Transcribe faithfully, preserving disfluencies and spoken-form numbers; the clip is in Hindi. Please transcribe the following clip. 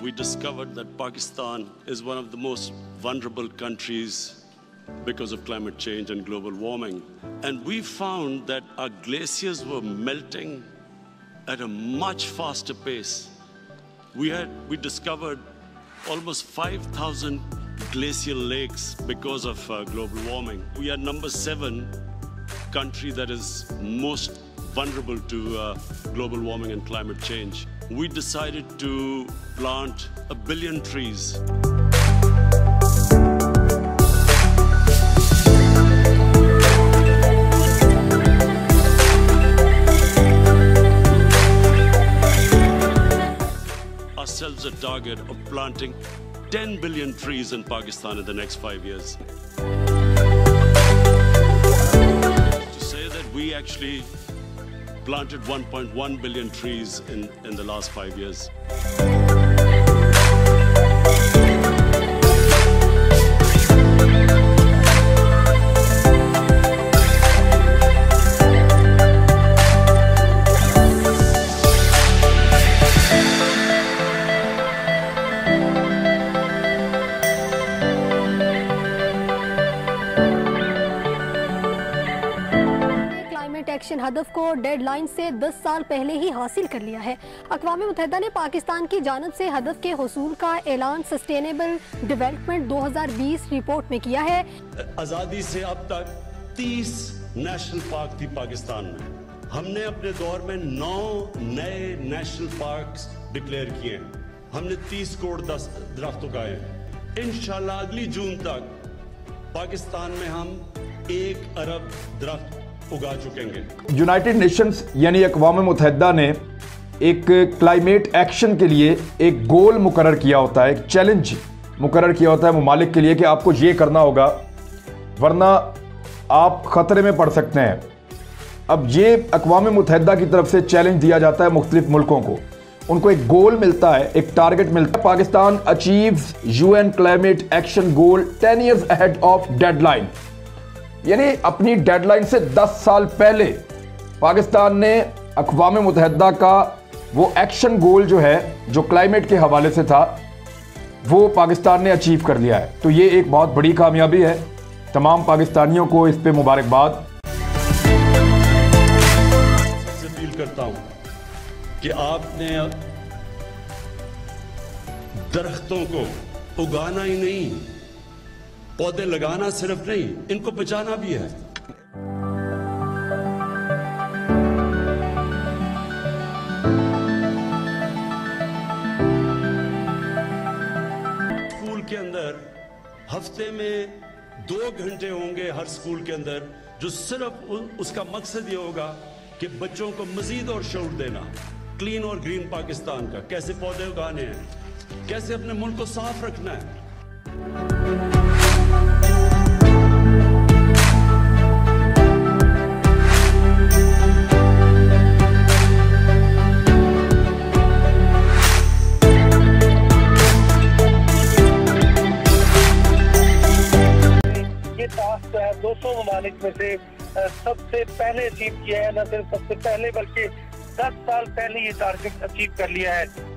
we discovered that Pakistan is one of the most vulnerable countries because of climate change and global warming. And we found that our glaciers were melting at a much faster pace. We had, we discovered almost five thousand glacial lakes because of uh, global warming. We are number seven country that is most vulnerable to uh, global warming and climate change. We decided to plant a billion trees. Ourselves a target of planting ten billion trees in Pakistan in the next five years. To say that we actually planted one point one billion trees in, in the last five years. Action हदफ को डेडलाइन से दस साल पहले ही हासिल कर लिया है। अक़वाम मुत्तहिदा ने पाकिस्तान की जानिब से हदफ के हुसूल का ऐलान सस्टेनेबल डेवलपमेंट दो हज़ार बीस रिपोर्ट में किया है। आज़ादी से अब तक तीस नेशनल पार्क थी पाकिस्तान में। हमने अपने दौर में नौ नए नेशनल पार्क्स डिक्लेयर किए हैं। हमने तीस करोड़ दरख्त उगाए हैं। इंशाल्लाह अगली जून तक पाकिस्तान में हम एक अरब दरख्त उगा चुकेंगे। यूनाइटेड नेशंस यानी अक़वाम मुत्तहिदा ने एक क्लाइमेट एक्शन के लिए एक गोल मुकर्रर किया होता है, एक चैलेंज मुकर्रर किया होता है मुमालिक के लिए कि आपको ये करना होगा वरना आप ख़तरे में पड़ सकते हैं। अब ये अक़वाम मुत्तहिदा की तरफ से चैलेंज दिया जाता है मुख्तलिफ मुल्कों को, उनको एक गोल मिलता है, एक टारगेट मिलता है। Pakistan achieves UN climate action goal ten years ahead of deadline, यानी अपनी डेडलाइन से दस साल पहले पाकिस्तान ने अक़वाम मुत्तहिदा का वो एक्शन गोल जो है जो क्लाइमेट के हवाले से था वो पाकिस्तान ने अचीव कर लिया है। तो ये एक बहुत बड़ी कामयाबी है। तमाम पाकिस्तानियों को इस पे मुबारकबाद। सबसे अपील करता हूं कि आपने दरख्तों को उगाना ही नहीं, पौधे लगाना सिर्फ नहीं, इनको बचाना भी है। स्कूल के अंदर हफ्ते में दो घंटे होंगे हर स्कूल के अंदर, जो सिर्फ उसका मकसद ये होगा कि बच्चों को मजीद और शऊर देना, क्लीन और ग्रीन पाकिस्तान का, कैसे पौधे उगाने हैं, कैसे अपने मुल्क को साफ रखना है। दो सौ ममालिक में से सबसे पहले अचीव किया है, न सिर्फ सबसे पहले बल्कि दस साल पहले ये टारगेट अचीव कर लिया है।